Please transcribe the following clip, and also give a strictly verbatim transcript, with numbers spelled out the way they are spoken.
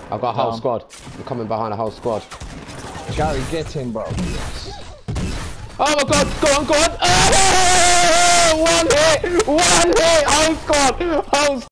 I've got a whole squad. I'm coming behind a whole squad. Gary, get him, bro. Oh my god, go on, go on! Oh, one hit! One hit! Whole squad! Whole